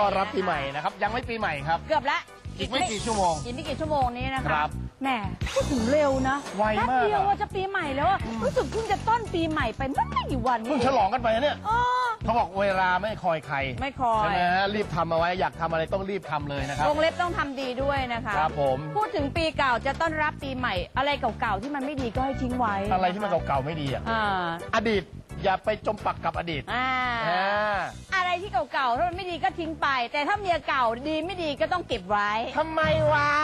ต้อนรับปีใหม่นะครับยังไม่ปีใหม่ครับเกือบละอีกไม่กี่ชั่วโมงนี้นะคะแหมพูดถึงเร็วนะไวมากแป๊บเดียวว่าจะปีใหม่แล้วรู้สึกเพิ่งจะต้นปีใหม่ไปไม่กี่วันเพิ่งฉลองกันไปเนี่ยเขาบอกเวลาไม่คอยใครไม่คอยใช่ไหมฮะรีบทำเอาไว้อยากทำอะไรต้องรีบทำเลยนะครับวงเล็บต้องทำดีด้วยนะคะครับผมพูดถึงปีเก่าจะต้อนรับปีใหม่อะไรเก่าๆที่มันไม่ดีก็ให้ทิ้งไว้อะไรที่มันเก่าๆไม่ดีอดีตอย่าไปจมปักกับอดีตอะไรที่เก่าๆถ้ามันไม่ดีก็ทิ้งไปแต่ถ้าเมียเก่าดีไม่ดีก็ต้องเก็บไว้ทำไมวะ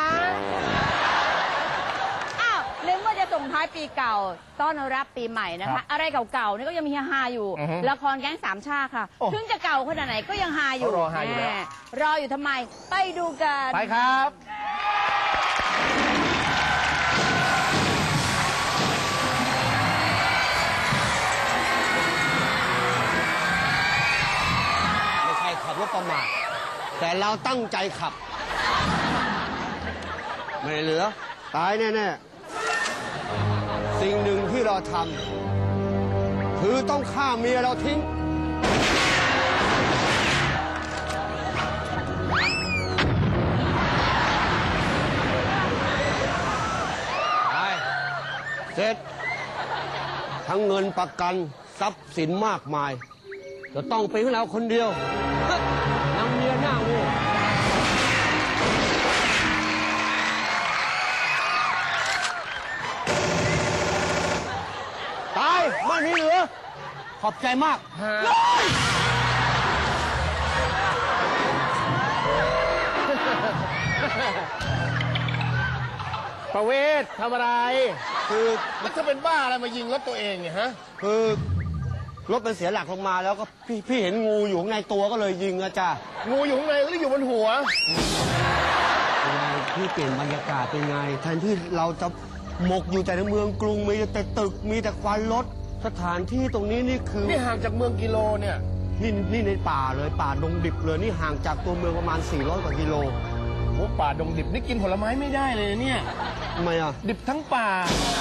เรื่องว่าจะส่งท้ายปีเก่าต้อนรับปีใหม่นะคะอะไรเก่าๆนี่ก็ยังมีฮาอยู่ละครแก๊งสามชาค่ะถึงจะเก่าขนาดไหนก็ยังฮาอยู่รออยู่ทำไมไปดูกันไปครับไม่ใช่ขับรถประมาทแต่เราตั้งใจขับไม่เหลือตายแน่ๆสิ่งหนึ่งที่เราทำคือต้องฆ่าเมียเราทิ้งไปเสร็จทั้งเงินประกันทรัพย์สินมากมายจะต้องเป็นของเราคนเดียวนางเมียหน้าโง่ตายไม่มีเหลือขอบใจมากประเวศทำอะไรคือแล้วจะเป็นบ้าอะไรมายิงรถตัวเองเนี่ยฮะคือรถมันเสียหลักลงมาแล้วก็พี่เห็นงูอยู่ในตัวก็เลยยิงอะจ้ะงูอยู่ข้างในหรืออยู่บนหัวพี่เปลี่ยนบรรยากาศเป็นไงแทนที่เราจะหมกอยู่แต่ในเมืองกรุงมีแต่ตึกมีแต่ควันรถสถานที่ตรงนี้นี่คือนี่ห่างจากเมืองกิโลเนี่ยนี่ในป่าเลยป่าดงดิบเลยนี่ห่างจากตัวเมืองประมาณ400 กว่ากิโลโอ้ป่าดงดิบนี่กินผลไม้ไม่ได้เลยเนี่ยทำไมอ่ะดิบทั้งป่า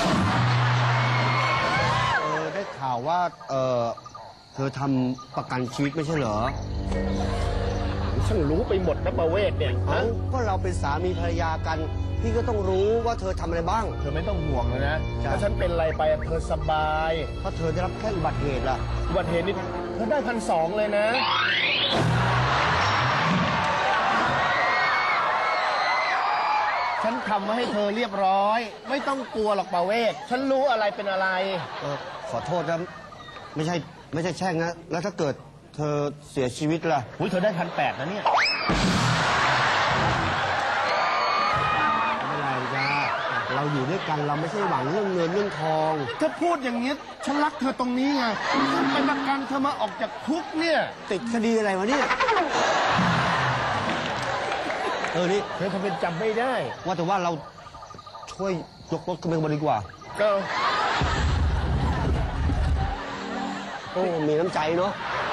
ได้ข่าวว่าเธอทำประกันชีวิตไม่ใช่เหรอช่างรู้ไปหมดนะประเวศเนี่ยก็เราเป็นสามีภรรยากันพี่ก็ต้องรู้ว่าเธอทำอะไรบ้างเธอไม่ต้องห่วงเลยนะถ้าฉันเป็นอะไรไปเธอสบายเพราะเธอได้รับแค่อุบัติเหตุล่ะอุบัติเหตุนี่เธอได้1,200เลยนะฉันทำมาให้เธอเรียบร้อยไม่ต้องกลัวหรอกประเวศฉันรู้อะไรเป็นอะไรขอโทษนะไม่ใช่แช่งนะแล้วถ้าเกิดเธอเสียชีวิตล่ะเธอได้1,800นะเนี่ยไม่ไรจ้าเราอยู่ด้วยกันเราไม่ใช่หวังเรื่องเงินเรื่องทองถ้าพูดอย่างนี้ฉันรักเธอตรงนี้ไงไปประกันเธอมาออกจากคุกเนี่ยติดคดีอะไรวะเนี่ยนี่เธอทำเป็นจำไม่ได้ว่าแต่ว่าเราช่วยยกรถขึ้นไปบนดีกว่าก็มีน้ำใจเนาะ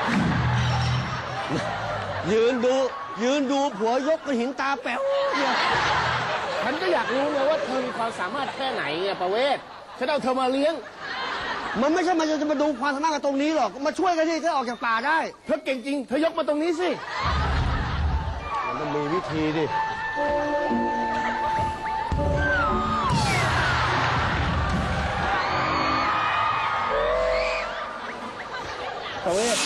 ยืนดูผัวยกกระหินตาแป๋วฉันก็อยากรู้ไงว่าเธอมีความสามารถแค่ไหนไงประเวศฉันเอาเธอมาเลี้ยงมันไม่ใช่มันจะมาดูความสามารถกันตรงนี้หรอกมาช่วยกันที่เธอออกจากป่าได้เธอเก่งจริงเธอยกมาตรงนี้สิมันมีวิธีดิประเวศ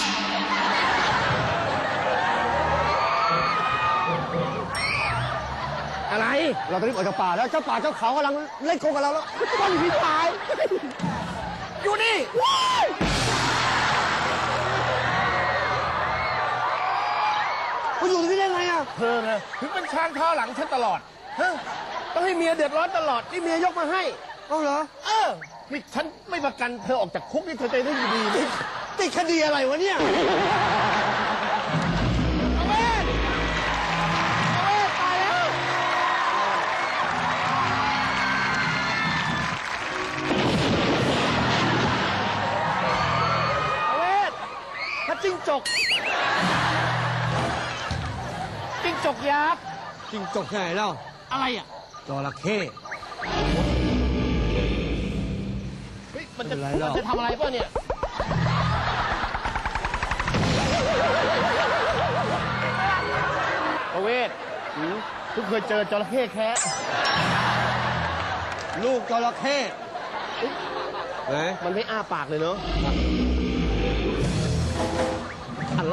อะไรเราต้องรีบออกจากป่าแล้วเจ้าป่าเจ้าเขากำลังเล่นโกงกับเราแล้วต้องอยู่ที่ตายอยู่นี่เขาอยู่ที่นี่ได้ไงอ่ะเธอไงถึงเป็นช้างเท้าหลังฉันตลอดต้องให้เมียเดือดร้อนตลอดที่เมียยกมาให้เหรอนี่ฉันไม่ประกันเธอออกจากคุกนี่เธอใจได้ดีติดคดีอะไรวะเนี่ยตายแล้วเวทพระจิ้งจกยักษ์จิ้งจกไงเล่าอะไรอ่ะจระเข้มันจะทำอะไรป่ะเนี่ยประเวศทุกเคยเจอจระเข้แคะลูกจระเข้ไหนมันไม่อ้าปากเลยเนาะอะไร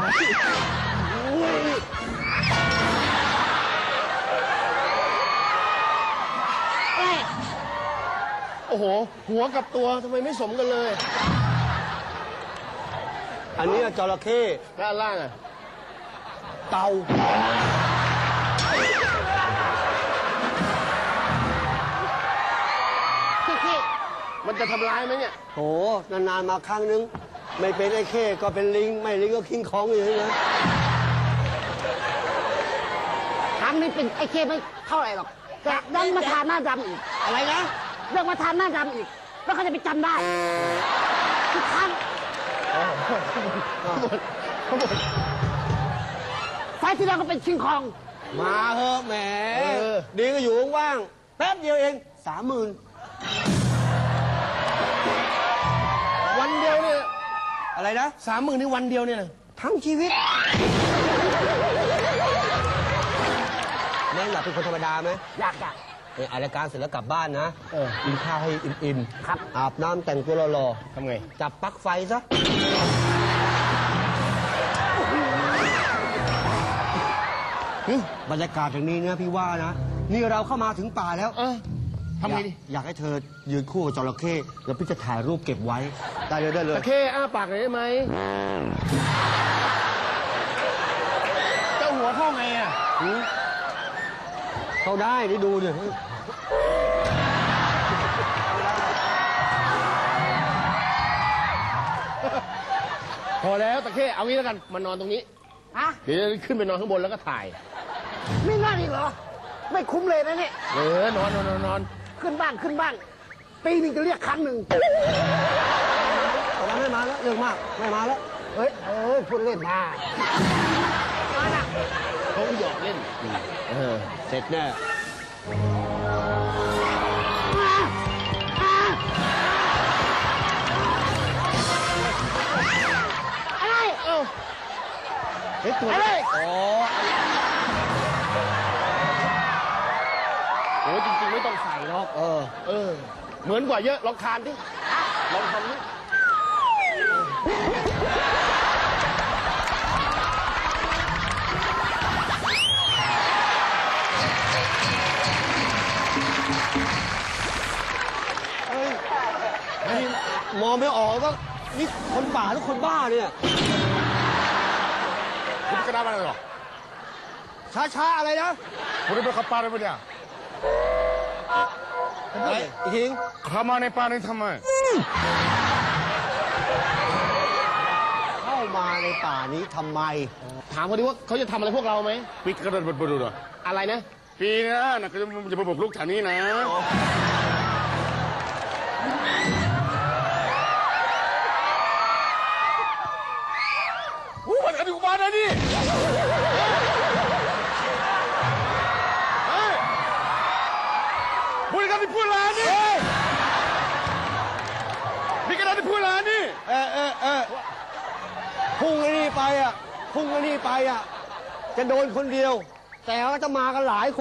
โอ้โห หัวกับตัวทำไมไม่สมกันเลยอันนี้จระเข้ด้านล่างอ่ะเต่ามันจะทำร้ายไหมเนี่ยโหนานๆมาครั้งนึง ไม่เป็นไอ้เข้ก็เป็นลิง ไม่ลิงก็คิงคองอยู่นะครั้งนี้เป็นไอ้เคไม่เท่าไหร่หรอกแต่ดันมาทานหน้าดำอีกอะไรนะเรื่องมาทานหน้าดำอีก แล้วเขาจะไปจำได้ทุกครั้งไฟล์ที่แล้วก็เป็นชิงคองมาเถอะแหมเออดีก็อยู่ว่างๆแป๊บเดียวเอง 30,000 วันเดียวเนี่ยอะไรนะ 30,000นี่วันเดียวเนี่ยนะทั้งชีวิต แม่หลับเป็นคนธรรมดาไหมอยากอายรายการเสร็จแล้วกลับบ้านนะ กินข้าวให้อิ่มๆครับอาบน้ำแต่งตัวหล่อทำไงๆ จับปลั๊กไฟซะ บรรยากาศอย่างนี้เนี่ยพี่ว่านะ นี่เราเข้ามาถึงป่าแล้วทำไงดีอยากให้เธอยืนคู่กับจระเข้แล้วพี่จะถ่ายรูปเก็บไว้ ได้เลยได้เลยตะเข้อ้าปากหน่อยได้ไหมเจ้าหัวเข้าไงอ่ะเข้าได้นี่ดูดิพอแล้วตะเข้เอางี้แล้วกันมานอนตรงนี้ฮะเดี๋ยวจะขึ้นไปนอนข้างบนแล้วก็ถ่ายไม่น่าอีกเหรอ ไม่คุ้มเลยนะเนี่ยนอนนอนขึ้นบ้างปีหนึงจะเรียกครั้งหนึ่งแต่ว่าไม่มาแล้วเรื่องมากไม่มาแล้วเฮ้ยพูดเล่นมามาน่ะเขาหยอกเล่นเสร็จแน่อะไรเอ้าเฮ้ยตัวอะไรโอ้จริงๆไม่ต้องใส่หรอก เหมือนกว่าเยอะลองคานดิลองทำนี่มองไม่ออกว่านี่คนป่าหรือคนบ้าเนี่ยคุณกระดาษอะไรหรอช้าๆอะไรนะคุณไปขับปลาได้ปะเนี่ยอะไรอีกทีเข้ามาในป่านี่ทำไมเข้ามาในป่านี้ทำไมถามเขาดิว่าเขาจะทำอะไรพวกเราไหมปีกระโดดบดูเหรออะไรนะปีนะนะก็จะมาบุกลุกแถวนี้นะอู้มันกันอยู่บ้านนะนี่เฮ้ยพูดกันที่พูดลานี่นี่กันที่พูดลานี่พุ่งไอ้นี่ไปอ่ะ พุ่งไอ้นี่ไปอ่ะ จะโดนคนเดียว แต่ว่าจะมากันหลายคน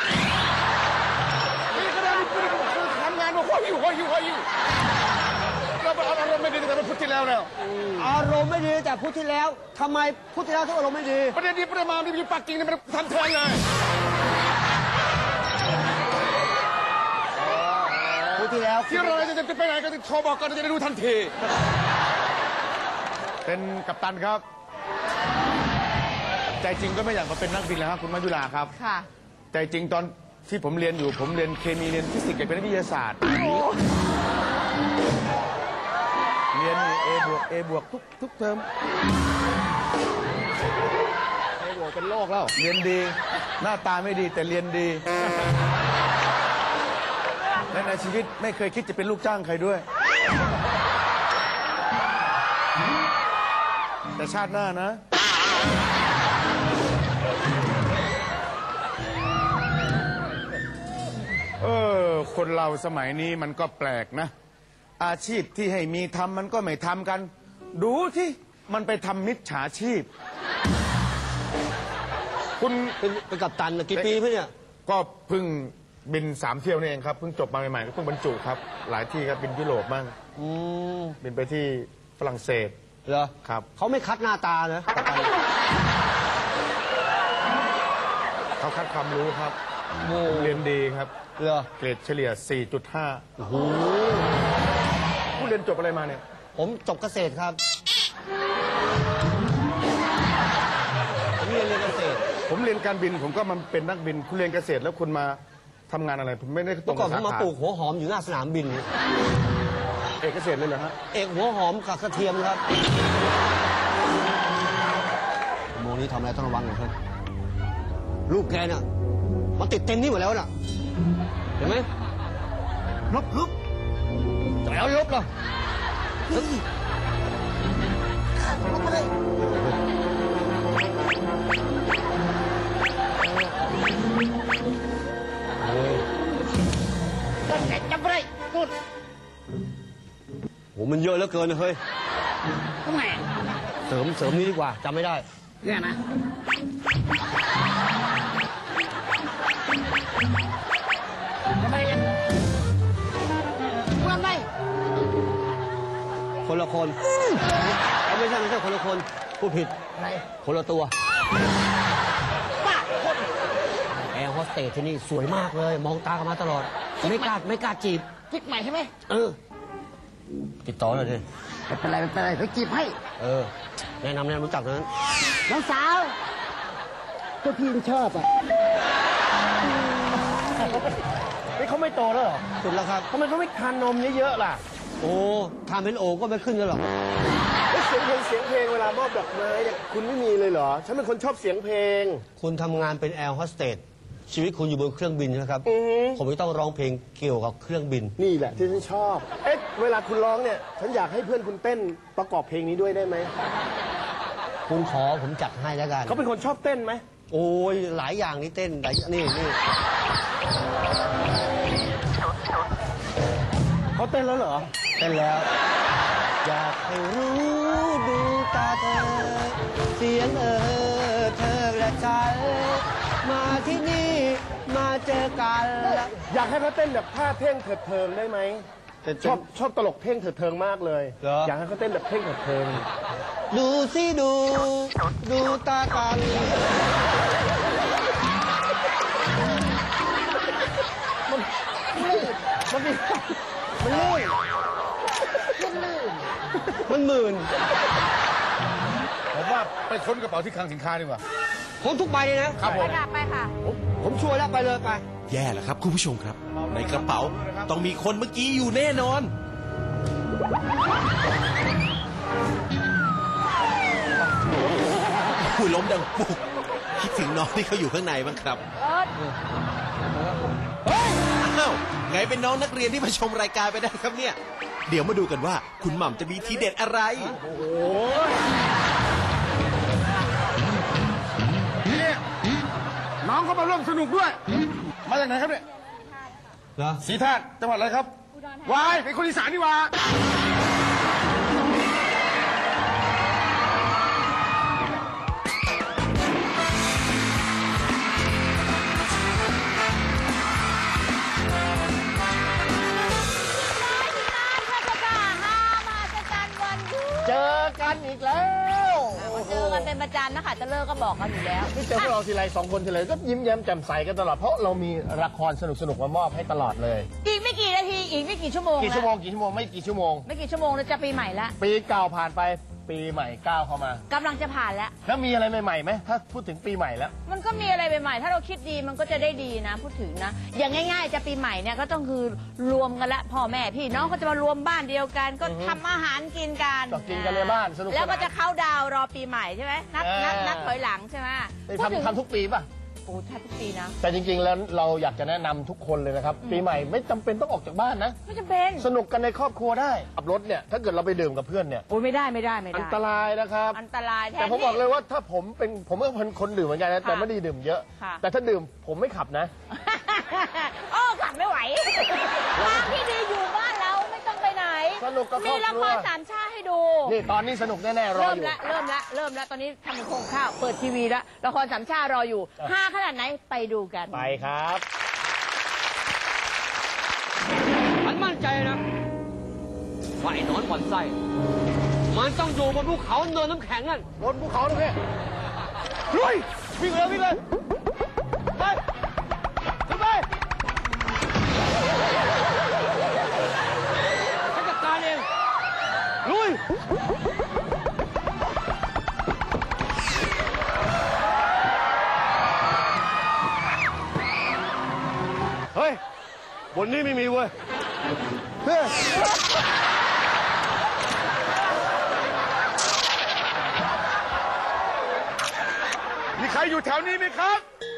นี่กันที่พูดทำงานมาข้อหิวเราเราไม่ได้แต่เราพูดที่แล้วแล้วอารมณ์ไม่ดีแต่พุธที่แล้วทำไมพุธที่แล้วทุกอารมณ์ไม่ดีประเด็นนี้ประเด็นมาที่ปักกิ่งนี่มันทำแทนไงพุธที่แล้วที่เราจะไปไหนก็โทรบอกกันจะได้รู้ทันทีเป็นกัปตันครับ ใจจริงก็ไม่อยากมาเป็นนักบินแล้วครับคุณมัจจุราครับค่ะใจจริงตอนที่ผมเรียนอยู่ผมเรียนเคมีเรียนฟิสิกส์อยากเป็นนักวิทยาศาสตร์เรียน A บวกทุกเทอม A บวกเป็นโรคแล้วเรียนดี หน้าตาไม่ดีแต่เรียนดีและในชีวิตไม่เคยคิดจะเป็นลูกจ้างใครด้วย แต่ชาติหน้านะ คนเราสมัยนี้มันก็แปลกนะ อาชีพที่ให้มีทำมันก็ไม่ทำกัน ดูที่มันไปทำมิจฉาชีพคุณเป็นกัปตันน่ะกี่ปีพี่เนี่ยก็เพิ่งบิน3 เที่ยวนี่เองครับเพิ่งจบมาใหม่ๆก็เพิ่งบรรจุครับหลายที่ครับบินยุโรปบ้างอืมบินไปที่ฝรั่งเศสเหรอครับเขาไม่คัดหน้าตานะกัปตันเขาคัดความรู้ครับโอ้เรียนดีครับเหรอเกรดเฉลี่ย 4.5 โอ้โหผู้เรียนจบอะไรมาเนี่ยผมจบเกษตรครับผมเรียนเกษตรผมเรียนการบินผมก็มาเป็นนักบินคุณเรียนเกษตรแล้วคุณมาทำงานอะไรผมไม่ได้ตรเมื่งอก่อนผสามมาขาปลูกหัวหอมอยู่หน้าสนามบินเอกเกษตรเลยเหรอฮะเอกหัวหอมกับกระเทียมครับโมงนี้ทำอะไรต้องระวังหน่อยครับลูกแกน่ะมันติดเต็มนี่หมดแล้วน่ะ เห็นไหมลบจะแล้วลบเหรอลบมาเลยจำไม่ได้สุดโหมันเยอะเหลือเกินนะเฮ้ยทำไมเสริมนี้ดีกว่าจำไม่ได้เนี่ยนะทำไมกันเพื่อนไหมคนละคนไม่ใช่คนละคนพูดผิดอะไรคนละตัวป้าคนแอร์โฮสเตสที่นี่สวยมากเลย มองตากันมาตลอด ไม่กล้าจีบพริกใหม่ใช่ไหมติดต่อหน่อยดิไม่เป็นไรเดี๋ยวจีบให้แนะนำรู้จักนั้นน้องสาวก็พี่ชอบอ่ะนี่เขาไม่โตแล้วเหรอสุดแล้วครับทำไมเขาไม่ทานนมเยอะๆล่ะโอ้ทำเป็นโอก็ไม่ขึ้นกันหรอกแล้วเสียงเพลงเวลามอบดอกไม้เนี่ยคุณไม่มีเลยเหรอ ฉันเป็นคนชอบเสียงเพลงคุณทำงานเป็นแอร์โฮสเตสชีวิตคุณอยู่บนเครื่องบินใช่ไหมครับ ผมจะต้องร้องเพลงเกี่ยวกับเครื่องบินนี่แหละที่ฉันชอบ เอ๊ะ เวลาคุณร้องเนี่ย ฉันอยากให้เพื่อนคุณเต้นประกอบเพลงนี้ด้วยได้ไหมคุณขอผมจัดให้แล้วกันเขาเป็นคนชอบเต้นไหมโอ้ยหลายอย่างนี่เต้นนี่เขาเต้นแล้วเหรอเต้นแล้ว อยากให้รู้ดูตาเธอ เสียงเธอและฉันมาที่นี่มาเจอกันอยากให้เขาเต้นแบบท่าเท่งเถิดเทิงได้ไหม ชอบตลกเท่งเถิดเทิงมากเลยเหรออยากให้เขาเต้นแบบเท่งเถิดเทิงดูสิดูตากันมันมีมันลื่นมันหมื่นผมว่าไปค้นกระเป๋าที่คลังสินค้าดีกว่าผมทุกใบเลยนะครับไปค่ะไปค่ะผมช่วยแล้วไปเลยไปแย่แล้วครับคุณผู้ชมครับ ในกระเป๋าต้องมีคนเมื่อกี้อยู่แน่นอน คุยล้มดังปุกคิดถึงน้องที่เขาอยู่ข้างในบ้างครับอ้าวไงเป็นน้องนักเรียนที่มาชมรายการไปได้ครับเนี่ย เดี๋ยวมาดูกันว่าคุณหม่ำจะมีทีเด็ดอะไรเนี่ยน้องเขามาร่วมสนุกด้วย มาจากไหนครับเนี่ยเหรอศรีธาตุจังหวัดอะไรครับวายเป็นคนอีสานนี่หว่าเจอกันอีกแล้วเจอกันเป็นประจำนะคะจะเลิกก็บอกกันอยู่แล้วที่เจอพวกเราทีไร2 คนทีไรก็ยิ้มแย้มแจ่มใสกันตลอด เพราะเรามีละครสนุกๆมามอบให้ตลอดเลยอีกไม่กี่นาทีอีกไม่กี่ชั่วโมงกี่ชั่วโมงแล้วกี่ชั่วโมงไม่กี่ชั่วโมงไม่กี่ชั่วโมงแล้วจะปีใหม่ละปีเก่าผ่านไปปีใหม่ก้าวเข้ามากำลังจะผ่านแล้วแล้วมีอะไรใหม่ๆไหมถ้าพูดถึงปีใหม่แล้วมันก็มีอะไรใหม่ๆถ้าเราคิดดีมันก็จะได้ดีนะพูดถึงนะ อย่างง่ายๆ จะปีใหม่เนี่ยก็ต้องคือรวมกันละพ่อแม่พี่น้องก็จะมารวมบ้านเดียวกัน ก็ทำอาหารกินกันก็กินกันในบ้านสนุกสนานแล้วก็จะเข้าดาวน์รอปีใหม่ใช่ไหมนับถอยหลังใช่ไหมทำทุกปีป่ะโอ้แทบทุกปีนะแต่จริงๆ แล้วเราอยากจะแนะนำทุกคนเลยนะครับ ปีใหม่ไม่จำเป็นต้องออกจากบ้านนะไม่จำเป็นสนุกกันในครอบครัวได้ขับรถเนี่ยถ้าเกิดเราไปดื่มกับเพื่อนเนี่ยโอ้ยไม่ได้อันตรายนะครับอันตรายแทนแต่ผมบอกเลยว่าถ้าผมก็เป็นคนดื่มเหมือนกันนะแต่ไม่ได้ดื่มเยอะค่ะแต่ถ้าดื่มผมไม่ขับนะโอ้ขับไม่ไหวทางที่ดีอยู่บ้านเราไม่ต้องไปไหนสนุกกับครอบครัวมีละคร3 ชาติให้ดูดูนี่ตอนนี้สนุกแน่ๆรอเริ่มอยู่แล้วเริ่มแล้วตอนนี้ทำเป็นโครงข้าวเปิดทีวีแล้วละครสามชาติรออยู่ฮาขนาดไหนไปดูกันไปครับฉันมั่นใจนะว่าไอ้หนอนบ่อนไส้มันต้องอยู่บนภูเขาเนินน้ำแข็งนั่นบนภูเขาเลยลุยวิ่งเลยวิ่งเลยไปขึ้นไปฉันจัดการเองลุยเฮ้ยบนนี้ไม่มีเว้ยมีใครอยู่แถวนี้ไหมครับ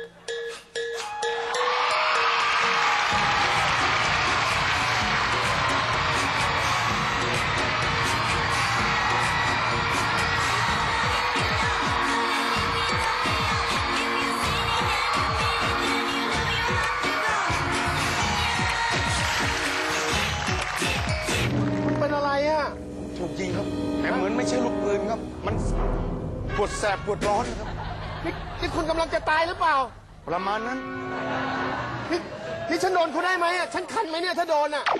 มันเป็นอะไรอ่ะถูกยิงครับ แต่เหมือนไม่ใช่ลูกปืนครับ มันปวดแสบปวดร้อนครับนี่คุณกำลังจะตายหรือเปล่าประมาณนั้นนี่ฉันโดนเขาได้ไหมอ่ะฉันคันไหมเนี่ยถ้าโดนอ่ะ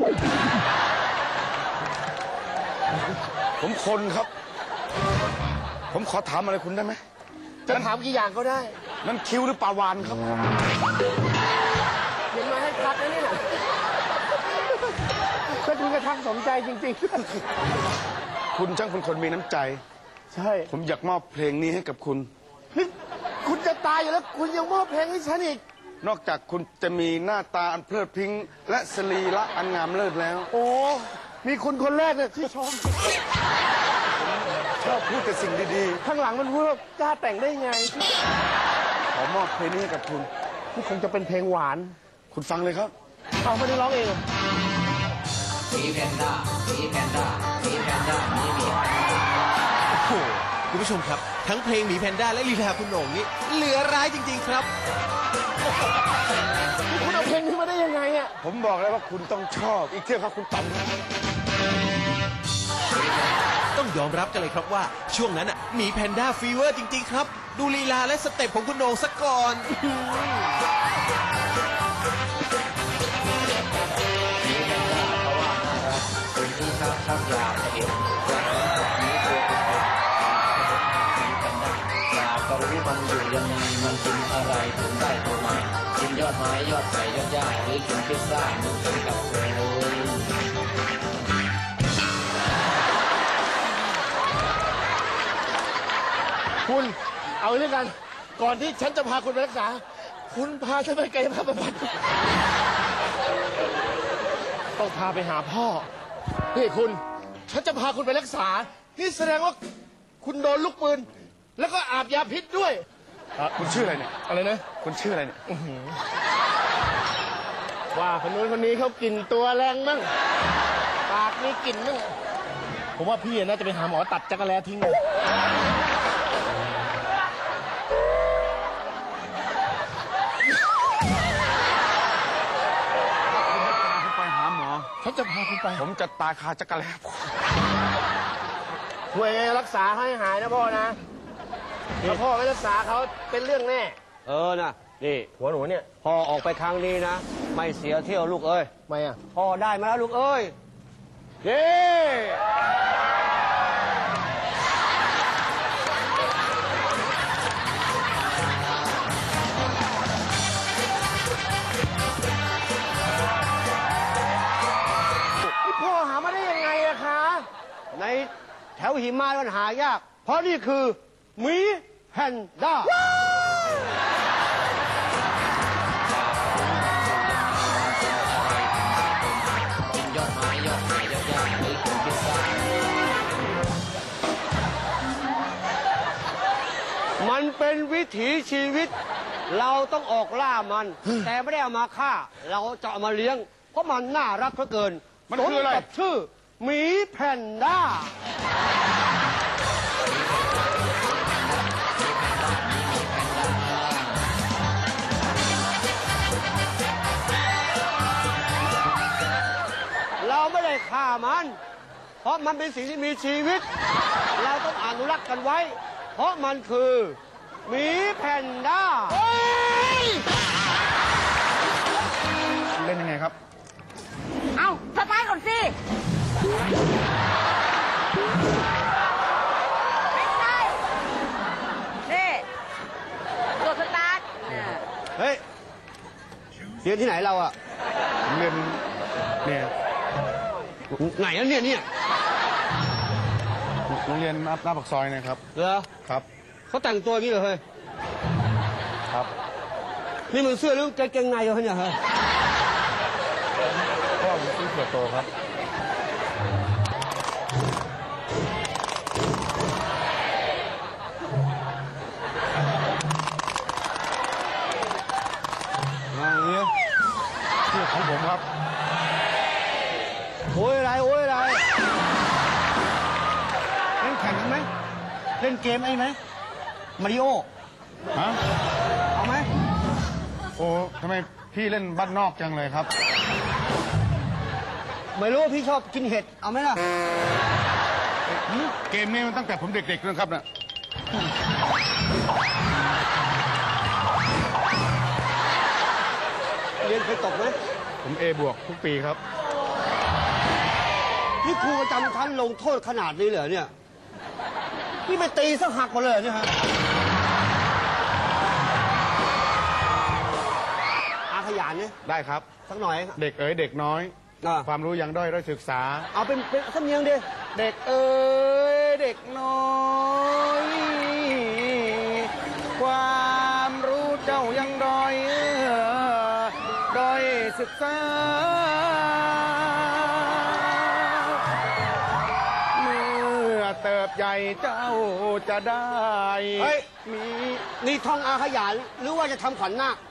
ผมคนครับ ผมขอถามอะไรคุณได้ไหมจะถามกี่อย่างก็ได้นั่นคิ้วหรือปลาวานครับเห็นมาให้คัดนะเนี่ยถ้าคุณกระทั่งสมใจจริงคุณช่างเป็นคนมีน้ำใจๆ ใช่ผมอยากมอบเพลงนี้ให้กับคุณนี่คุณจะตายอยู่แล้วคุณยังมอบเพลงให้ฉันอีกนอกจากคุณจะมีหน้าตาอันเพลิดพริ้งและสรีระอันงามเลิศแล้วโอ้ มีคุณคนแรกเลยที่ชมชอบพูดแต่สิ่งดีข้างหลังมันพูดว่ากล้าแต่งได้ไงๆ ขอมอบเพลงนี้ให้กับคุณนี่คงจะเป็นเพลงหวานคุณฟังเลยครับเอาไม่ได้ร้องเองเหรอโอ้โหคุณผู้ชมครับ ทั้งเพลงหมีแพนด้าและลีลาคุณโหน่งนี่เหลือร้ายจริง ๆ ครับคุณเอาเพลงนี้มาได้ยังไงอ่ะผมบอกแล้วว่าคุณต้องชอบ อีกเที่ยวครับคุณต๋อมต้องยอมรับกันเลยครับว่า ช่วงนั้นน่ะหมีแพนด้าฟีเวอร์จริง ๆ ครับ ดูลีลาและสเต็ปของคุณโหน่งซะก่อนก็รู้มันอยู่ยังไงมันกินอะไรถึงได้ตัวมากินยอดไม้ยอดไผ่ยอดหญ้าหรือกินพิซซ่ามันกินกับโคยคุณเอาเรื่องกัน ก่อนที่ฉันจะพาคุณไปรักษา คุณพาฉันไปกายภาพบำบัดต้องพาไปหาพ่อ นี่คุณ ฉันจะพาคุณไปรักษา นี่แสดงว่าคุณโดนลูกปืน แล้วก็อาบยาพิษด้วยคุณชื่ออะไรเนี่ยอะไรนะคุณชื่ออะไรเนี่ยว่าคนนู้นคนนี้เขากลิ่นตัวแรงมั่งปากมีกลิ่นมั่งผมว่าพี่น่าจะไปหาหมอตัดจักรแลทิ้งเลยไปหาหมอฉันจะพาคุณไปผมจะตายคาจักรแลบช่วยรักษาให้หายนะพ่อนะถ้าพ่อไม่รักษาเขาเป็นเรื่องแน่น่ะ นี่หัวหนูเนี่ยพ่อออกไปครั้งนี้นะ ไม่เสียเที่ยวลูกเอ้ยทำไมอ่ะพ่อได้มาแล้วลูกเอ้ยเย้นี่พ่อหามาได้ยังไงอะคะในแถวหิมะมันหายาก เพราะนี่คือหมีแพนด้ากินยอดไม้ยอดไผ่ยอดหญ้าหรือกินพิซซ่ามันเป็นวิถีชีวิต เราต้องออกล่ามัน แต่ไม่ได้เอามาฆ่า เราจะเอามาเลี้ยง เพราะมันน่ารักเหลือเกินมันคืออะไรสกับชื่อหมีแพนด้า เราไม่ได้ฆ่ามันเพราะมันเป็นสิ่งที่มีชีวิต เราต้องอนุรักษ์กันไว้ เพราะมันคือหมีแพนด้าเล่นยังไงครับเอาสตาร์ทก่อนสิ ไม่ใช่ นี่กดสตาร์ทเฮ้ยเรียนที่ไหนเราอะผมเรียนเนี่ยไหนแล้วเนี่ยโรงเรียนหน้าปากซอยนะครับเหรอครับเขาแต่งตัวอย่างนี้เหรอเฮ้ยครับนี่มันเสื้อหรือกางเกงในเหรอเนี่ยเฮ้ยพ่อผมซื้อเสือโตครับอย่างนี้เสื้อของผมครับโอ้ยอะไรโอ้ยอะไรเล่นแข่งกันไหม เล่นเกมไอ้ไหมมาริโอ ฮะเอาไหมโอ้ทำไมพี่เล่นบ้านนอกจังเลยครับไม่รู้ว่าพี่ชอบกินเห็ด เอาไหมล่ะเกมนี้มันตั้งแต่ผมเด็กๆนะครับน่ะเรียนเคยตกไหมผมA บวกทุกปีครับนี่ครูประจำชั้นลงโทษขนาดนี้เหรอเนี่ยนี่ไปตีซะหักหมดเลยเหรอเนี่ยฮะอาขยันเนี่ยได้ครับสักหน่อยเด็กเอ๋ยเด็กน้อยอ่ะความรู้ยังด้อยศึกษาเอาเป็นสำเนียงดิเด็กเอ๋ยเด็กน้อย ความรู้เจ้ายังด้อยศึกษา เมื่อเติบใหญ่เจ้าจะได้เฮ้ยมีนี่ท่องอาขยันหรือว่าจะทำขวัญนาค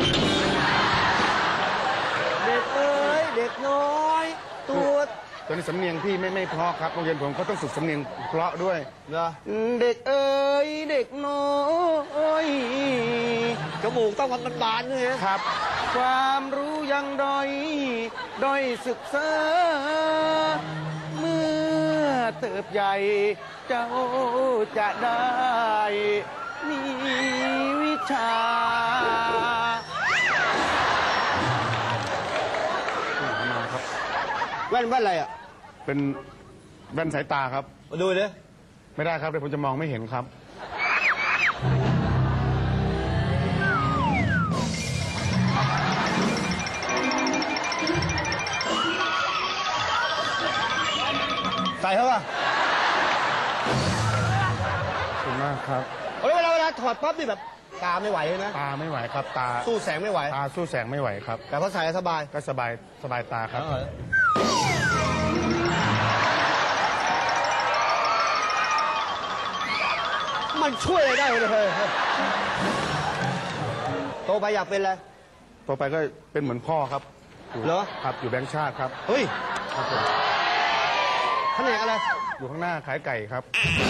เด็กเอ้ยเด็กน้อย ตัวตอนนี้สำเนียงพี่ไม่เพราะครับโรงเรียนผมเขาต้องฝึกสำเนียงเพราะด้วยเหรอเด็กเอ๋ยเด็กน้อยจมูกต้องบานๆด้วยนะครับ ความรู้ยังด้อยศึกษา เมื่อเติบใหญ่เจ้าจะได้มีวิชา มาครับแว่นอะไรอ่ะเป็นแว่นสายตาครับมาดูเลยไม่ได้ครับเดี๋ยวผมจะมองไม่เห็นครับใส่เขาป่ะขอบคุณมากครับเวลาถอดปั๊บนี่แบบตาไม่ไหวใช่ไหมตาไม่ไหวครับ ตาสู้แสงไม่ไหวตาสู้แสงไม่ไหวครับแต่พอใส่แล้วสบายก็สบายตาครับมันช่วยอะไรได้เลยเฮ้ยโตไปอยากเป็นอะไรต่อไปก็เป็นเหมือนพ่อครับยู่เหรอครับ อยู่แบงค์ชาติครับเฮ้ยครับผมแผนกอะไรอยู่ข้างหน้าขายไก่ครับ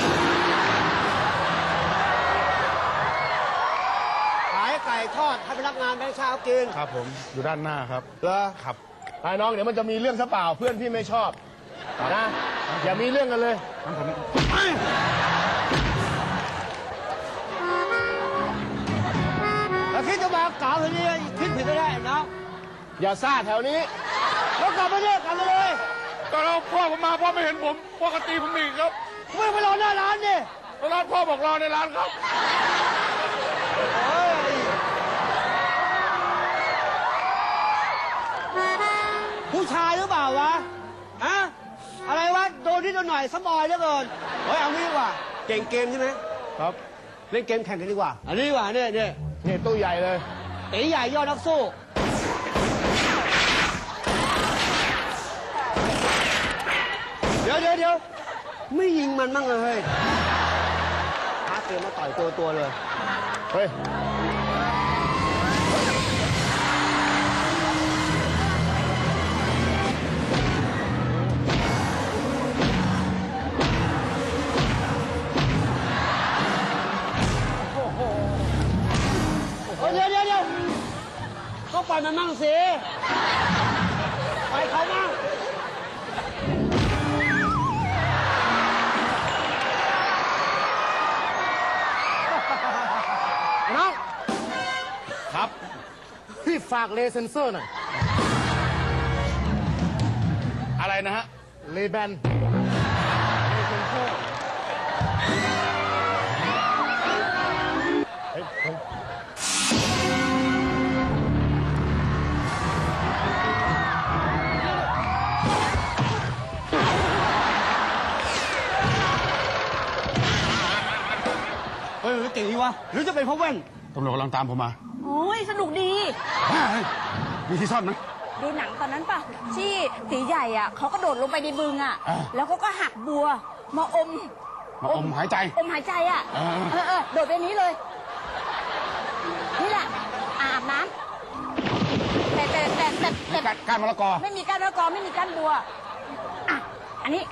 ขายไก่ทอดให้พนักงานแบงค์ชาเขากินครับผม อยู่ด้านหน้าครับเหรอครับไอ้น้องเดี๋ยวมันจะมีเรื่องซะเปล่าเพื่อนพี่ไม่ชอบนะอย่ามีเรื่องกันเลยงั้นผมแล้วคิดจะมาเก่าทีนี้คิดผิดไม่ได้น้องอย่าซ่าแถวนี้แล้วกลับมาเนี่ยกลับมาเลยตอนเราพ่อผมมาพ่อไม่เห็นผมพ่อก็ตีผมอีกครับไม่ไปรอหน้าร้านนี่ร้านพ่อบอกรอในร้านครับผู้ชายหรือเปล่าวะฮะอะไรวะโดนนิดหน่อยสมอยเหลือเกินเฮ้ยเอางี้ดีกว่าเก่งเกมใช่ไหมครับเล่นเกมแข่งกันดีกว่า อันนี้ดีกว่าเนี่ยนี่ตู้ใหญ่เลยตีใหญ่ยอดนักสู้เดี๋ยวไม่ยิงมันมั่งเลยเฮ้ยหาเกมมาต่อยตัวเลยเฮ้ยเดี๋ยวก็ปล่อยมันมั่งสิปล่อยเขามั่งฝากเลเซนเซอร์หน่อยอะไรนะฮะเลแบนเลเซนเซอร์เฮ้ยผมเฮ้ยเก่งดีวะหรือจะเป็นเพราะแว่นตำรวจกำลังตามผมมาโอ้ยสนุกดีมีที่ซ่อนไหมดูหนังตอนนั้นป่ะที่ตีใหญ่อ่ะเขาก็โดดลงไปในบึงอ่ะอ่าแล้วเขาก็หักบัวมาอมมาอมหายใจอมหายใจอ่ะอ่าโดดไปนี้เลย นี่แหละอาบน้ำแต่ก้านมะละกอไม่มีก้านมะละกอไม่มีก้านบัวอ่ะอันนี้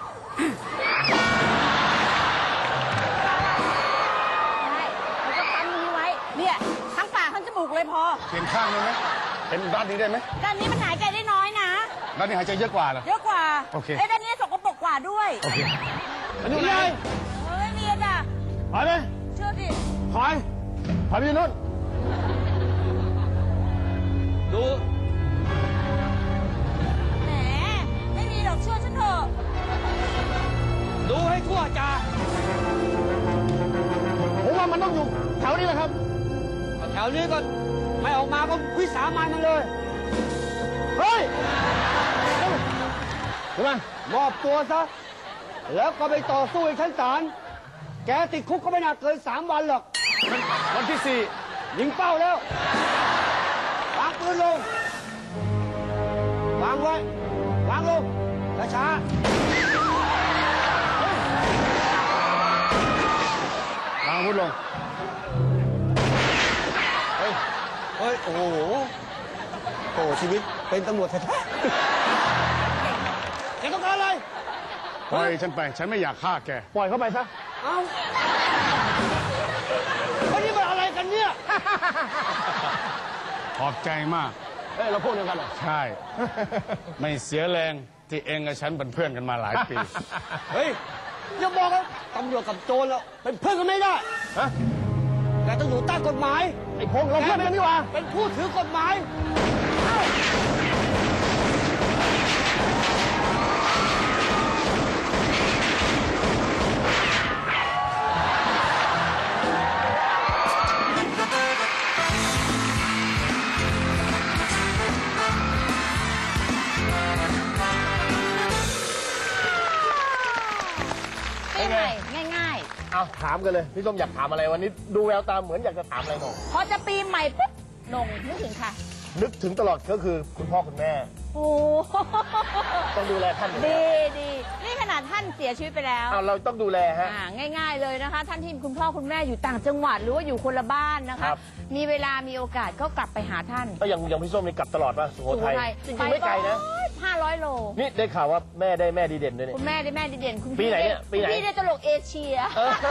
ใช่แล้วก็ปั๊มนี้ไว้เนี่ยทั้งปากทั้งจมูกเลยพอเปลี่ยนข้างได้ไหมเป็นด้านนี้ได้ไหมด้านนี้มันหายใจได้น้อยนะด้านนี้หายใจเยอะกว่าเหรอเยอะกว่าโอเคด้านนี้สกปรกกว่าด้วยโอเคอันนี้ไงไม่มีอ่ะถอยเลยเชื่อดิถอยถอยไปนู่นดูแหมไม่มีหรอกเชื่อฉันเถอะดูให้ทั่วจ่าผมว่ามันต้องอยู่แถวนี้แหละครับแถวนี้ก็ไม่ออกมาก็วิสามันมันเลยเฮ้ยเห็นไหมมอบตัวซะ แล้วก็ไปต่อสู้ในชั้นศาล แกติดคุกก็ไม่น่าเกิน3 วันหรอกวันที่ยิงเป้าแล้ว วางปืนลง วางไว้ วางลง ช้า 4วางอาวุธลงๆ เฮ้ย โอ้โหโอ้ชีวิตเป็นตำรวจแท้ๆแกต้องการอะไรปล่อยฉันไป ฉันไม่อยากฆ่าแกปล่อยเข้าไปซะเอ้าวันนี้มันอะไรกันเนี่ยขอบใจมากเฮ้ย เราพูดเดียวกันเหรอใช่ ไม่เสียแรงที่เองกับฉันเป็นเพื่อนกันมาหลายปีเฮ้ย อย่าบอกว่าตำรวจกับโจรแล้วเป็นเพื่อนกันไม่ได้ฮะแกต้องอยู่ใต้กฎหมายไอ้พงษ์เราเพื่อนกันนี่หว่าเป็นผู้ถือกฎหมายปีใหม่ง่ายเอาถามกันเลย พี่ส้มอยากถามอะไรวันนี้ดูแววตาเหมือนอยากจะถามอะไรหน่อยๆ พอจะปีใหม่ปุ๊บหนงนึกถึงค่ะนึกถึงตลอดก็คือคุณพ่อคุณแม่โอ้ต้องดูแลท่านอยู่ดีแล้วดีนี่ขนาดท่านเสียชีวิตไปแล้วเอาเราต้องดูแลฮะง่ายๆเลยนะคะ ท่านที่คุณพ่อคุณแม่อยู่ต่างจังหวัดหรือว่าอยู่คนละบ้านนะครัคะบมีเวลามีโอกาสก็กลับไปหาท่านก็อย่างพี่ส้มนี่กลับตลอดป่ะสุโขทัยจริงๆไม่ไกลนะ 500 โลนี่ได้ข่าวว่าแม่ได้แม่ดีเด่นด้วยเนี่ยคุณแม่ได้แม่ดีเด่นคุณปีไหนเนี่ยปีไหนคุณพี่ได้ตลกเอเชียเออ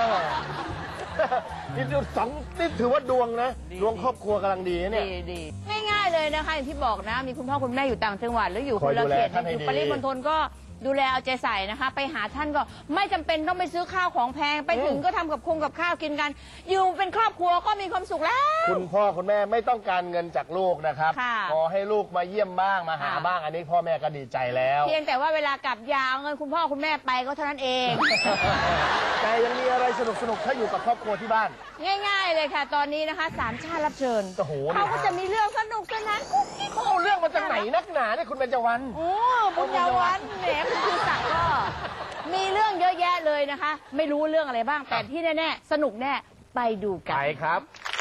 นี่นี่ถือว่าดวงนะ ดวงครอบครัวกำลังดีนะเนี่ยดีง่ายๆเลยนะคะอย่างที่บอกนะ มีคุณพ่อคุณแม่อยู่ต่างจังหวัดหรืออยู่คนละคอยดูแลเขตท่านให้อยู่ดีปริมณฑลก็ดูแลเอาใจใส่นะคะ ไปหาท่านก็ไม่จำเป็นต้องไปซื้อข้าวของแพงไปถึงก็ทำกับข้าวกินกัน อยู่เป็นครอบครัวก็มีความสุขแล้วคุณพ่อคุณแม่ไม่ต้องการเงินจากลูกนะครับค่ะขอให้ลูกมาเยี่ยมบ้างมาหาค่ะบ้างอันนี้พ่อแม่ก็ดีใจแล้วเพียงแต่ว่าเวลากลับยาวเงินคุณพ่อคุณแม่ไปก็เท่านั้นเองแต่ยังมีอะไรสนุกๆถ้าอยู่กับครอบครัวที่บ้านง่ายๆเลยค่ะ ตอนนี้นะคะสามชาติรับเชิญโอ้โหเขาก็จะมีเรื่องสนุกสนานกุ๊กกิ๊กเขาเอาเรื่องมาจากไหนนักหนาเนี่ยคุณเบญจวรรณโอ้บุญญาวันแหมคุณคือศักดิ์ก็มีเรื่องเยอะแยะเลยนะคะ ไม่รู้เรื่องอะไรบ้างแต่ที่แน่ๆสนุกแน่ไปดูกัไปนครับ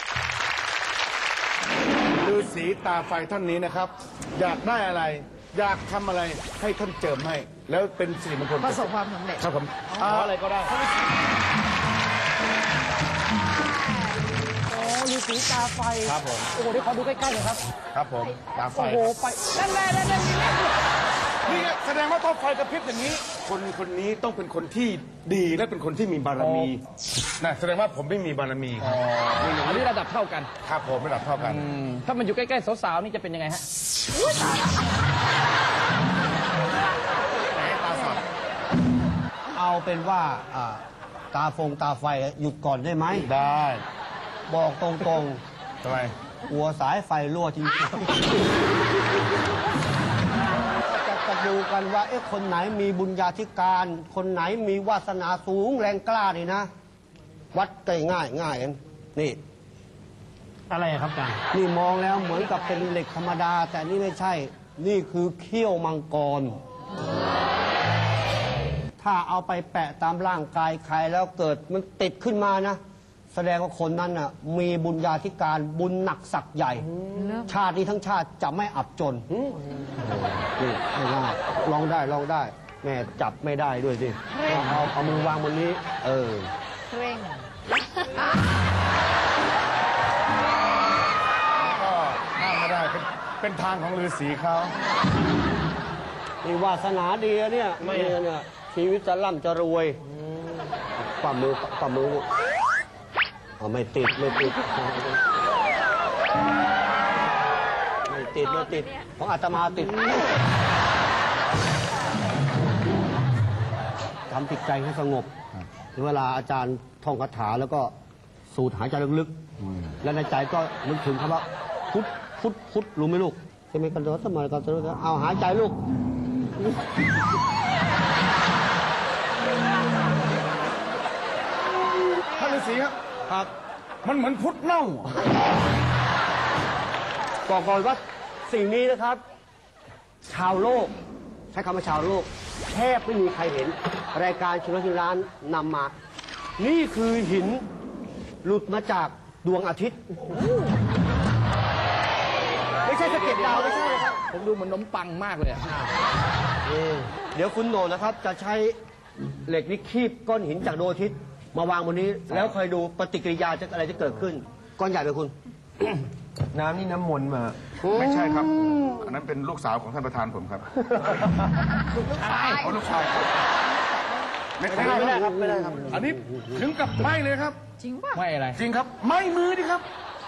ฤาษีตาไฟท่านนี้นะครับ อยากได้อะไร อยากทำอะไรให้ท่านเจิมให้ แล้วเป็นสิริมงคลประสบความสำเร็จครับผมขออะไรก็ได้โอ้ฤาษีตาไฟครับผมโอ้โหเดี๋ยวขอดูใกล้ๆหน่อยครับครับผมตาไฟโอ้โหไปนั่นแหละนั่นแหละนี่แหละนี่ไงแสดงว่าต้องไฟกระพริบอย่างนี้ คนนี้ต้องเป็นคนที่ดีและเป็นคนที่มีบารมีนะแสดงว่าผมไม่มีบารมีครับอันนี้ระดับเท่ากันครับผมระดับเท่ากันถ้ามันอยู่ใกล้ๆสาวๆนี่จะเป็นยังไงฮะเอาเป็นว่าตาไฟหยุดก่อนได้ไหมได้บอกตรงทำไมๆกลัวสายไฟรั่วจริงๆจะดูกันว่าคนไหนมีบุญญาธิการ คนไหนมีวาสนาสูงแรงกล้านี่นะ วัดง่ายง่ายนี่อะไรครับอาจารย์นี่มองแล้วเหมือนกับเป็นเหล็กธรรมดา แต่นี่ไม่ใช่ นี่คือเขี้ยวมังกร ถ้าเอาไปแปะตามร่างกายใครแล้วเกิดมันติดขึ้นมานะ แสดงว่าคนนั้นน่ะมีบุญญาธิการบุญหนักศักดิ์ใหญ่ ชาตินี้ทั้งชาติจะไม่อับจนนี่ง่ายๆลองได้ลองได้ แม่จับไม่ได้ด้วยสิเอามือวางบนนี้เคร่งก็ห้ามไม่ได้เป็นทางของฤาษีเขานี่วาสนาดีอะเนี่ยเนี่ยชีวิตจะร่ำจะรวยฝ่ามือไม่ติดไม่ติดของอาตมาติดทำจิตใจให้สงบถึงเวลาอาจารย์ท่องคาถาแล้วก็สูดหายใจลึกๆแล้วในใจก็นึกถึงคำว่าพุทธรู้ไหมลูกใช่ไหมกันเถอะสมัยกันเถอะเอาหายใจลูกท่านฤาษีครับครับมันเหมือนพุทธเน่าบอกก่อนว่าสิ่งนี้นะครับ ชาวโลกใช้คำว่าชาวโลกแทบไม่มีใครเห็นรายการชิมร้านนำมา นี่คือหินหลุดมาจากดวงอาทิตย์ ไม่ใช่สะเก็ดดาวไม่ใช่ครับผมดูเหมือนนมปังมากเลยอะเดี๋ยวคุณโหนนะครับจะใช้เหล็กนี้คีบก้อนหินจากดวงอาทิตย์มาวางบนนี้ แล้วคอยดูปฏิกิริยาจะอะไรจะเกิดขึ้น ก้อนใหญ่เลยคุณน้ำนี่น้ำมนต์มา ไม่ใช่ครับ อันนั้นเป็นลูกสาวของท่านประธานผมครับ ลูกชายลูกชายครับไม่ใช่ไม่ได้ครับไม่ได้ครับอันนี้ถึงกับไหม้เลยครับไม่อะไรจริงครับไหม้มือดิครับ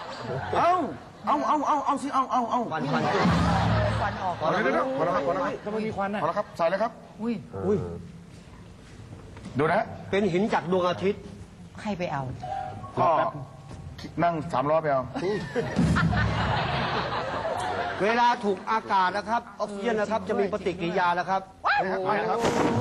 เอาสิเอาควันพอแล้วครับพอแล้วครับพอแล้วครับทำไมมีควันน่ะพอแล้วครับใส่เลยครับดูนะฮะเป็นหินจากดวงอาทิตย์ใครไปเอาก็นั่ง3 ล้อไปเอาเวลาถูกอากาศนะครับออกซิเจนนะครับจะมีปฏิกิริยานะครับมาครับ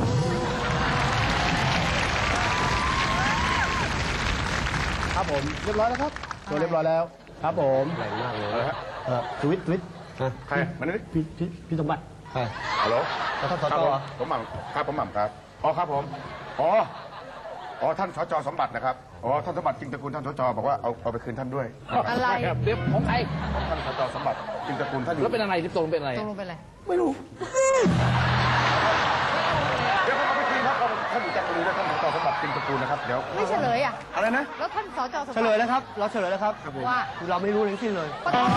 ครับผมเรียบร้อยแล้วครับตัวเรียบร้อยแล้ว ครับผมแรงมากเลยอะไรฮะทวิตฮะใครมานี่ดิพี่สมบัติใช่ฮัลโหลแล้วท่านสครับจผมหม่ำครับผมหม่ำครับอ๋อครับผมอ๋อท่านสจสมบัตินะครับอ๋อท่านสมบัติจริงตระกูลท่านสจบอกว่าเอาไปคืนท่านด้วยอะไรครับเดี๋ยวของใครท่านสจสมบัติจริงตระกูลท่านอยู่แล้วเป็นอะไรที่ตรงเป็นอะไรตกลงเป็นอะไรไม่รู้เดี๋ยวผมเอาไปคืนครับท่านอยู่จักรีด้วยท่านสจสมบัติจริงตระกูลนะครับเดี๋ยวไม่เฉลยอ่ะอะไรนะแล้วท่านสจสมเฉลยแล้วครับ เราเฉลยแล้วครับว่าเราไม่รู้ทั้งสิ้นเลย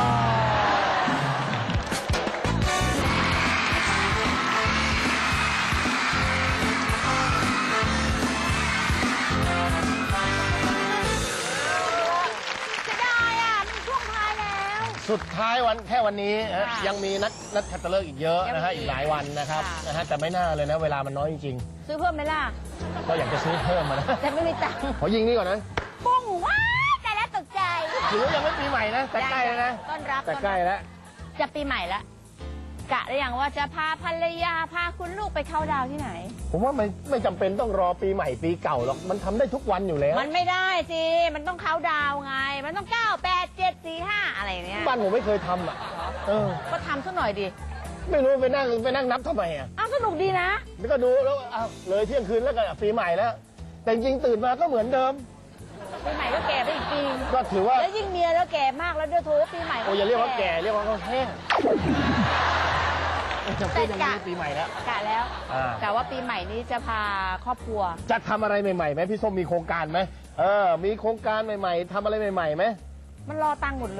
จะได้อ่ะมันช่วงท้ายแล้วสุดท้ายวันแค่วันนี้ฮะค่ะยังมีนัดคัตฤกษ์อีกเยอะนะฮะยังมีอีกหลายวันนะครับค่ะนะฮะแต่ไม่น่าเลยนะเวลามันน้อยจริงซื้อเพิ่มไหมล่ะๆก็อยากจะซื้อเพิ่มมานะแต่ไม่มีตังค์ขอยิงนี่ก่อนนะปุ้งว้ายแต่แล้วตกใจถือว่ายังไม่ปีใหม่นะแต่ใกล้แล้วนะต้อนรับแต่ใกล้แล้วจะปีใหม่แล้วกะได้ยังว่าจะพาภรรยาพาคุณลูกไปเข้าดาวน์ที่ไหนผมว่าไม่จำเป็นต้องรอปีใหม่ปีเก่าหรอกมันทำได้ทุกวันอยู่แล้วมันไม่ได้สิ มันต้องเข้าดาวน์ไง มันต้อง 9 8 7 4 5 อะไรเนี้ยบ้านผมไม่เคยทำอ่ะเออก็ทำซะหน่อยดิไม่รู้ไปนั่งนับทำไมอ่ะอ้าวสนุกดีนะแล้วก็ดูแล้วอ้าวเลยเที่ยงคืนแล้วก็ปีใหม่แล้ว แต่จริงๆตื่นมาก็เหมือนเดิมปีใหม่ก็แก่ไปอีกปีก็ถือว่าแล้วยิ่งเมียแล้วแก่มากแล้วเดี๋ยวโทรปีใหม่โอ้ยอย่าเรียกว่าแก่เรียกว่าเขาแห้งจะพูดอย่างนี้ปีใหม่แล้วกะแล้วอ่ากะว่าปีใหม่นี้จะพาครอบครัวจะทำอะไรใหม่ๆไหมพี่ส้มมีโครงการไหมมีโครงการใหม่ๆทำอะไรใหม่ๆไหมมันรอตังค์หมดเลย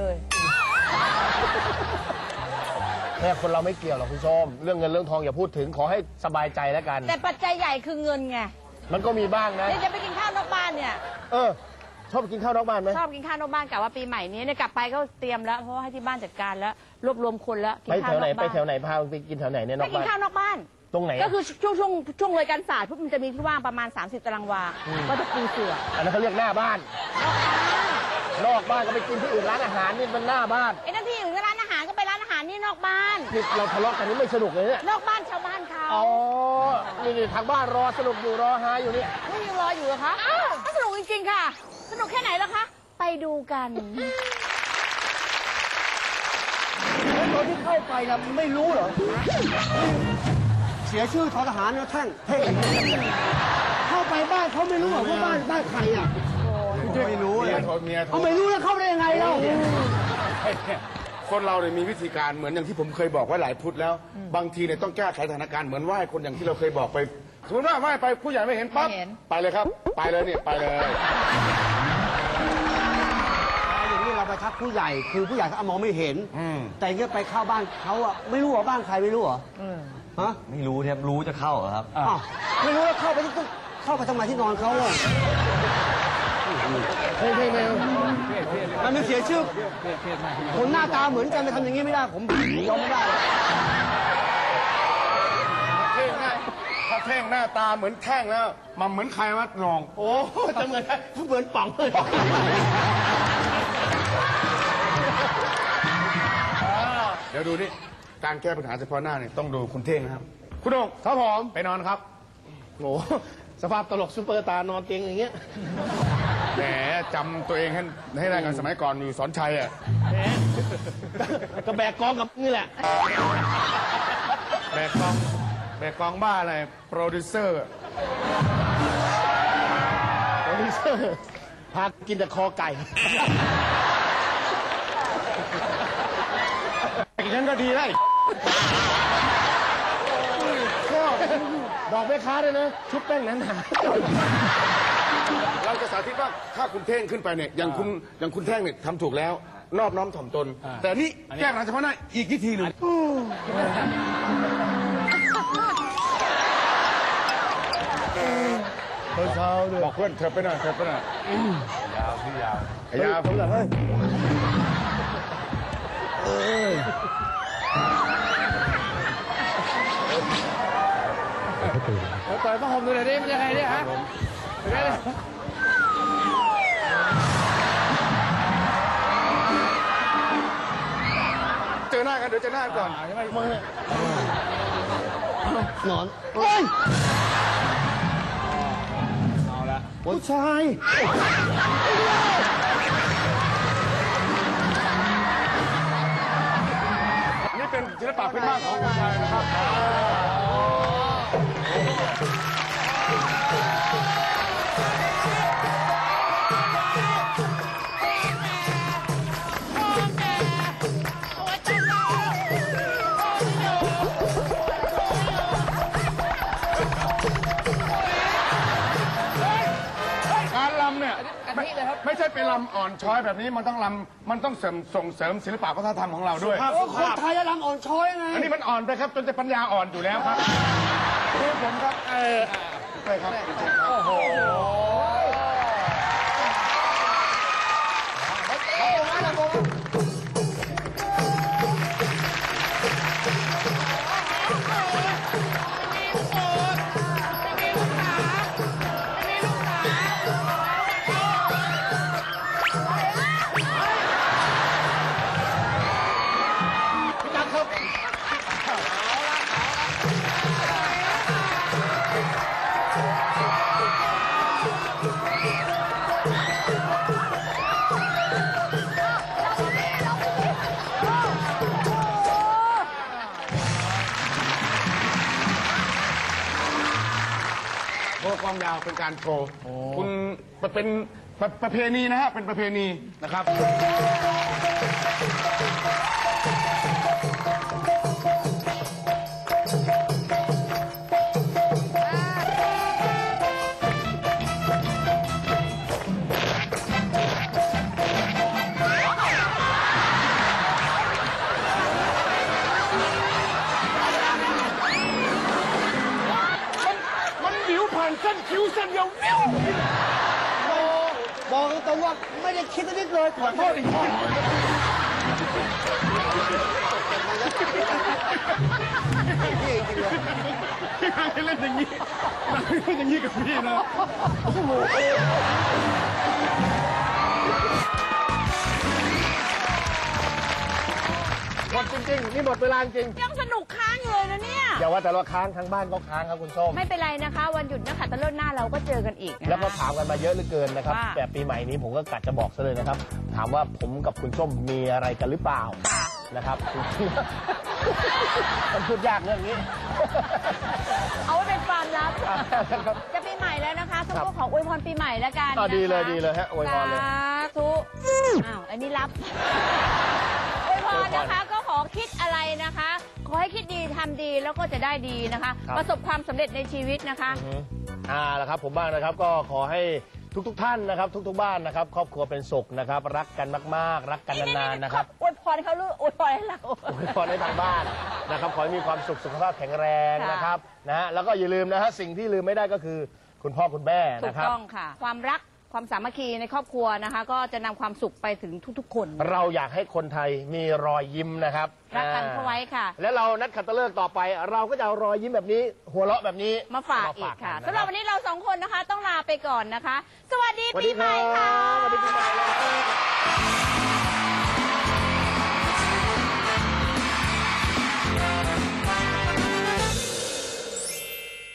แค่คนเราไม่เกี่ยวหรอกคุณส้มเรื่องเงินเรื่องทองอย่าพูดถึงขอให้สบายใจแล้วกันแต่ปัจจัยใหญ่คือเงินไงมันก็มีบ้างนะเดี๋ยวจะไปกินข้าวนอกบ้านเนี่ยชอบกินข้าวนอกบ้านไหมชอบกินข้าวนอกบ้านกะว่าปีใหม่นี้เนี่ยกลับไปก็เตรียมแล้วเพราะว่าให้ที่บ้านจัดการแล้วรวบรวมคนแล้วกิไปข้าแถววน ไหนอกไปบ้านแถวไหนพาไปกินแถวไหนเนี่ยนไปอกกินบ้านข้าวนอกบ้านตรงไหนก็คือช่วงเลยกันศาสตร์ปุ๊บมันจะมีที่ว่างประมาณ30 ตารางวา ก็จะปูเสืออันนั้นเขาเรียกหน้าบ้านนอกบ้านก็ไปกินที่อื่นร้านอาหารนี่มันหน้าบ้านไอ้นั่นที่อื่นก็ร้านอาหารก็ไปร้านอาหารนี่นอกบ้านนี่เราทะเลาะกันนี่ไม่สนุกเลยเนี่ยนอกบ้านชาวบ้านเขาอ๋อนี่ทางบ้านรอสนุกอยู่รอหาอยู่เนี่ยนี่ยังรออยู่เหรอคะก็สนุกจริงๆค่ะ สนุกแค่ไหนล่ะคะ ไปดูกันแล้วตอนที่เข้าไปนะไม่รู้เหรอ เสียชื่อทอทหารนะแท่งเข้าไปบ้านเขาไม่รู้เหรอว่าบ้านใครอ่ะไม่รู้เลยเมียโทรเขาไม่รู้แล้วเข้าได้ยังไงเล่าคนเราเนี่ยมีวิธีการเหมือนอย่างที่ผมเคยบอกไว้หลายพุธแล้ว บางทีเนี่ยต้องแก้ไขสถานการณ์เหมือนไหว้คนอย่างที่เราเคยบอกไป สมมติว่าไหว้ไปผู้ใหญ่ไม่เห็นปั๊บไม่เห็นไปเลยครับ ไปเลยเนี่ยไปเลยอย่างนี้เราไปทักผู้ใหญ่คือผู้ใหญ่เขามองไม่เห็น แต่เงี้ยไปเข้าบ้านเขาอ่ะไม่รู้เหรอบ้านใครไม่รู้เหรอฮะไม่รู้ครับรู้จะเข้าเหรอครับอ้าวไม่รู้แล้วเข้าไปต้องเข้าไปทำไมที่นอนเขาอ่ะมันไม่เสียชื่อคนหน้าตาเหมือนกันไปทำอย่างนี้ไม่ได้ผมยอมไม่ได้ถ้าเท่งหน้าตาเหมือนแท่งแล้วมันเหมือนใครวะนองโอ้จะเหมือนป๋องเลยเดี๋ยวดูนี่การแก้ปัญหาเฉพาะหน้าเนี่ยต้องดูคุณเท่งนะครับ คุณโดงครับผมไปนอนครับโอ้สภาพตลกซุปเปอร์ตาร์นอนเตียงอย่างเงี้ยแหมจำตัวเองให้ได้กันสมัยก่อนอยู่สอนชัยอ่ะแหมก็แบกกองกับนี่แหละแบกกองบ้าอะไรโปรดิวเซอร์โปรดิวเซอร์พากินแต่คอไก่ฉันก็ดีได้ก็บอกแม่ค้าด้วยนะ ชุบแป้งนั้นหาเราจะสาธิตว่าถ้าคุณเท่งขึ้นไปเนี่ยอย่างคุณแท่งเนี่ยทำถูกแล้ว นอบน้อมถ่อมตน แต่นี่แก้ปัญหาเฉพาะหน้าอีกวิธีหนึ่งบอกเพื่อนเธอไปหน่อยยาวพี่ยาวต่อยผ้าห่มดูหน่อยดิมันยังไงเนี่ยฮะเจอหน้ากันเดี๋ยวเจอหน้าก่อนนอนเฮ้ยผู้ชายนี่เป็นศิลปะพื้นบ้านของคนไทยนะครับ การลำเนี่ยไม่ใช่เป็นลำอ่อนช้อยแบบนี้มันต้องส่งเสริมศิลปะวัฒนธรรมของเราด้วยคนไทยจะรำอ่อนช้อยไงอันนี้มันอ่อนไปครับจนจะปัญญาอ่อนอยู่แล้วครับคือผมครับไปครับโอ้โหความยาวเป็นการโชว์คุณเป็นประเพณีนะฮะเป็นประเพณีนะครับเส้นคิ้วเส้นเดียวนิ้วบอกตรงๆว่าไม่ได้คิดนิดเลยขอโทษอีกทีพี่นางเล่นอย่างนี้นางเล่นอย่างนี้กับพี่นะโอ้โหจริงๆนี่หมดเวลาจริงยังสนุกค้างอยู่เลยนะเนี่ยอย่าว่าแต่เราค้างทางบ้านก็ค้างครับคุณส้มไม่เป็นไรนะคะ วันหยุดนักขัตฤกษ์หน้าเราก็เจอกันอีกนะคะแล้วก็ถามกันมาเยอะเหลือเกินนะครับว่าแต่ปีใหม่นี้ผมก็กัดจะบอกซะเลยนะครับ ถามว่าผมกับคุณส้มมีอะไรกันหรือเปล่านะครับมันพูดยากเรื่องนี้เอาไว้เป็นความลับครับจะปีใหม่แล้วนะคะทุกคนขออวยพรปีใหม่แล้วกันดีเลยนะคะดีเลยฮะอวยพรเลยสาธุอ้าวอันนี้รับอวยพรนะคะก็ขอคิดอะไรนะคะ ขอให้คิดดีทำดีแล้วก็จะได้ดีนะคะ ประสบความสำเร็จในชีวิตนะคะแล้วครับผมบ้างนะครับก็ขอให้ทุกท่านนะครับ ทุกบ้านนะครับ ครอบครัวเป็นสุขนะครับ รักกันมากๆ รักกันนานๆนะครับอวยพรเขาหรืออวยพรให้เราอวยพรให้ทางบ้านนะครับขอให้มีความสุขสุขภาพแข็งแรงนะครับนะฮะแล้วก็อย่าลืมนะฮะสิ่งที่ลืมไม่ได้ก็คือคุณพ่อคุณแม่ถูนะกครับต้องค่ะ ความรักความสามัคคีในครอบครัวนะคะ ก็จะนำความสุขไปถึงทุกๆ คนเราอยากให้คนไทยมีรอยยิ้มนะครับรักกันเข้าไว้ค่ะและเรานัดขัตฤกษ์ต่อไป เราก็จะเอารอยยิ้มแบบนี้ หัวเราะแบบนี้มาฝากอีกค่ะนนสำหรับวันนี้เราสองคนนะคะ ต้องลาไปก่อนนะคะ สวัสดีสวัสปีดีใหครัม่ค่ะบสวัสดีปีใหม่เลย